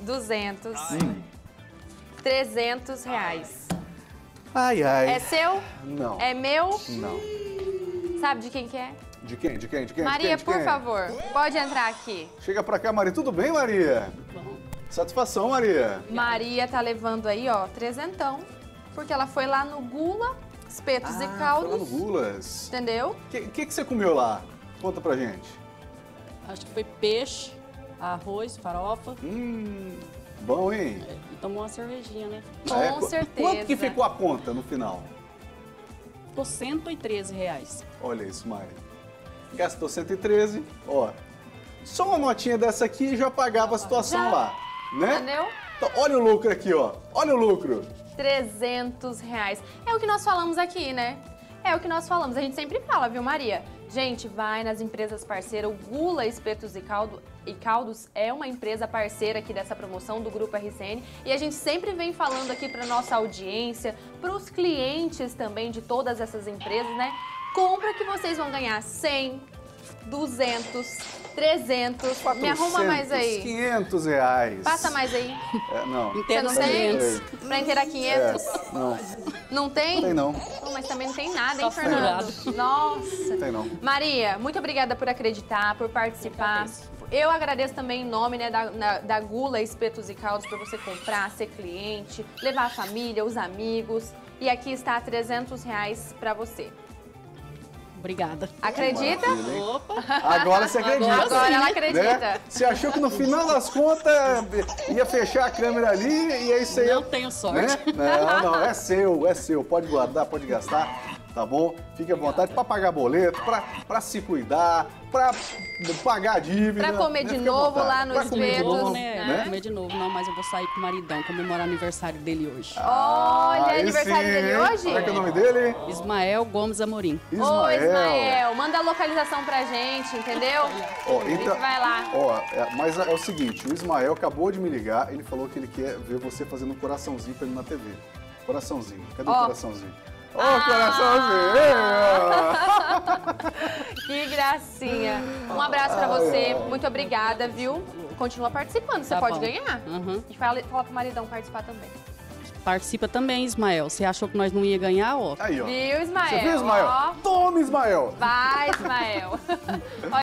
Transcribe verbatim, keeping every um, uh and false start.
duzentos, Hum. trezentos reais. Ai, ai. É seu? Não. É meu? Não. Sabe de quem que é? De quem? De quem? De quem? Maria, de quem? De por quem? favor, pode entrar aqui. Chega pra cá, Maria. Tudo bem, Maria? Satisfação, Maria. Maria tá levando aí, ó, trezentão, porque ela foi lá no Gula, Espetos Ah, e foi Caldos. lá no Gulas. Entendeu? O que, que, que você comeu lá? Conta pra gente. Acho que foi peixe, arroz, farofa Hum, bom, hein? e tomou uma cervejinha, né? Com É, qu- certeza. Quanto que ficou a conta no final? Ficou cento e treze reais. Olha isso, Mari. Gastou cento e treze, ó. Só uma notinha dessa aqui já pagava a situação Já. lá, né? Entendeu? Então, olha o lucro aqui, ó. Olha o lucro. trezentos reais. É o que nós falamos aqui, né? É o que nós falamos. A gente sempre fala, viu, Maria? Gente, vai nas empresas parceiras. O Gula Espetos e, Caldo, e Caldos é uma empresa parceira aqui dessa promoção do Grupo R C N. E a gente sempre vem falando aqui para nossa audiência, para os clientes também de todas essas empresas, né? Compra que vocês vão ganhar cem, duzentos, trezentos. Me arruma mais aí. quinhentos reais. Passa mais aí. É, não. Você Inteiro não tem? quinhentos. Pra inteirar quinhentos? É, não. Não tem? Não tem não. Pô, mas também não tem nada, hein, Só Fernando? furado. Nossa. Não tem não. Maria, muito obrigada por acreditar, por participar. Eu agradeço também em nome, né, da, na- da Gula Espetos e Caldos por você comprar, ser cliente, levar a família, os amigos. E aqui está trezentos reais pra você. Obrigada. Acredita? Maravilha, hein? Opa! Agora você acredita. Agora ela né? acredita. Você achou que no final das contas ia fechar a câmera ali e é isso aí. Não tenho sorte. Né? Não, não, é seu, é seu. Pode guardar, pode gastar, tá bom? Fique à vontade para pagar boleto, para se cuidar, para pagar a dívida. Pra comer né? de Fique à novo vontade. lá no Pra comer de Espetos, novo, né? né? Comer de novo, não, mas eu vou sair com o maridão comemorar o aniversário dele hoje. Olha, Aí aniversário sim, dele hein? hoje? Como é que é o nome dele? Ismael Gomes Amorim. Ô, Ismael, manda a localização pra gente, entendeu? Ó, A gente então- vai lá. Ó, é, mas é o seguinte, o Ismael acabou de me ligar, ele falou que ele quer ver você fazendo um coraçãozinho pra ele na T V. Coraçãozinho. Cadê Ó. o coraçãozinho? Ô, Ah. coraçãozinho! Que gracinha. Um abraço pra você, muito obrigada, viu? Continua participando, você Tá pode bom. ganhar. Uhum. E fala, fala pro maridão participar também. Participa também, Ismael. Você achou que nós não ia ganhar, ó? Aí, ó. Viu, Ismael? Você viu, Ismael? Ó, Toma, Ismael! vai, Ismael.